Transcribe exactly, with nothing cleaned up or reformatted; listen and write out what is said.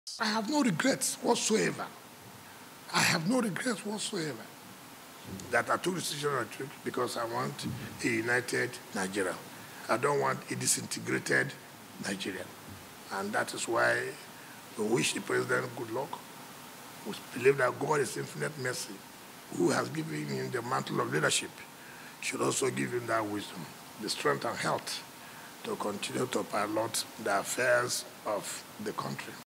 I have no regrets whatsoever. I have no regrets whatsoever that I took the decision I took because I want a united Nigeria. I don't want a disintegrated Nigeria. And that is why we wish the president good luck. We believe that God is infinite mercy, who has given him the mantle of leadership, should also give him that wisdom, the strength and health to continue to pilot the affairs of the country.